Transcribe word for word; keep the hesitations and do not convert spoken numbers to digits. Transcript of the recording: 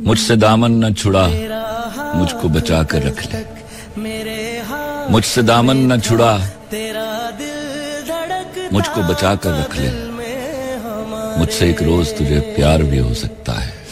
मुझसे दामन न छुड़ा, मुझको बचा कर रख ले। मुझसे दामन न छुड़ा, मुझको बचा कर रख ले। मुझसे एक रोज तुझे प्यार भी हो सकता है।